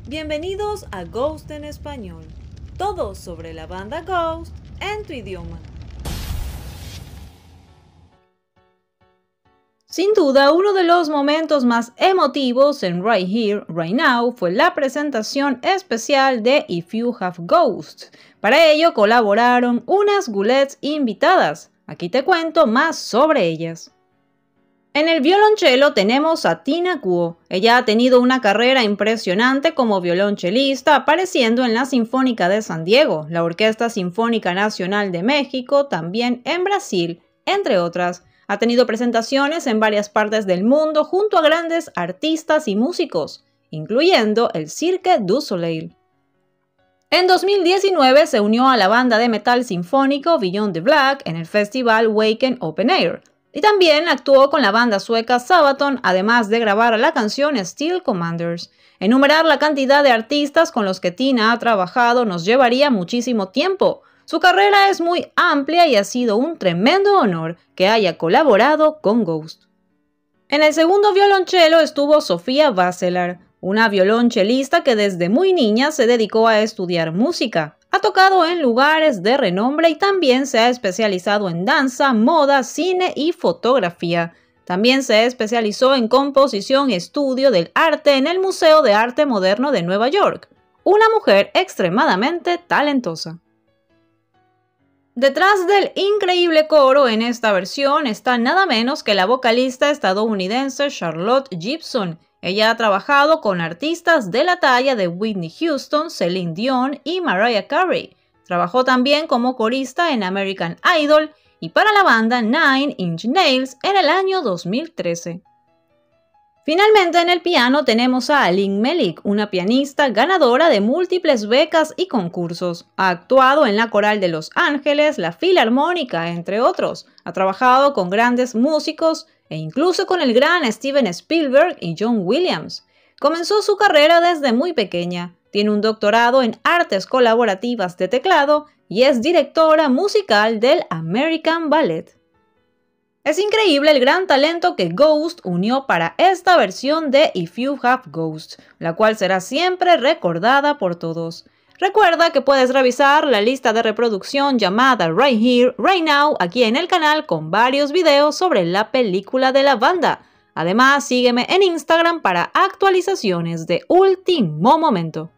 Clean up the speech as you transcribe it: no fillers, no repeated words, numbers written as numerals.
Bienvenidos a Ghost en Español, todo sobre la banda Ghost en tu idioma. Sin duda, uno de los momentos más emotivos en Right Here, Right Now fue la presentación especial de If You Have Ghosts. Para ello colaboraron unas Goulettes invitadas. Aquí te cuento más sobre ellas. En el violonchelo tenemos a Tina Kuo. Ella ha tenido una carrera impresionante como violonchelista, apareciendo en la Sinfónica de San Diego, la Orquesta Sinfónica Nacional de México, también en Brasil, entre otras. Ha tenido presentaciones en varias partes del mundo junto a grandes artistas y músicos, incluyendo el Cirque du Soleil. En 2019 se unió a la banda de metal sinfónico Beyond the Black en el festival Wacken Open Air. Y también actuó con la banda sueca Sabaton, además de grabar la canción Steel Commanders. Enumerar la cantidad de artistas con los que Tina ha trabajado nos llevaría muchísimo tiempo. Su carrera es muy amplia y ha sido un tremendo honor que haya colaborado con Ghost. En el segundo violonchelo estuvo Sofía Vasselar, una violonchelista que desde muy niña se dedicó a estudiar música. Ha tocado en lugares de renombre y también se ha especializado en danza, moda, cine y fotografía. También se especializó en composición y estudio del arte en el Museo de Arte Moderno de Nueva York. Una mujer extremadamente talentosa. Detrás del increíble coro en esta versión está nada menos que la vocalista estadounidense Charlotte Gibson. Ella ha trabajado con artistas de la talla de Whitney Houston, Celine Dion y Mariah Carey. Trabajó también como corista en American Idol y para la banda Nine Inch Nails en el año 2013. Finalmente en el piano tenemos a Aline Melik, una pianista ganadora de múltiples becas y concursos. Ha actuado en la Coral de Los Ángeles, la Filarmónica, entre otros. Ha trabajado con grandes músicos e incluso con el gran Steven Spielberg y John Williams. Comenzó su carrera desde muy pequeña. Tiene un doctorado en artes colaborativas de teclado y es directora musical del American Ballet. Es increíble el gran talento que Ghost unió para esta versión de If You Have Ghosts, la cual será siempre recordada por todos. Recuerda que puedes revisar la lista de reproducción llamada Right Here, Right Now aquí en el canal con varios videos sobre la película de la banda. Además, sígueme en Instagram para actualizaciones de último momento.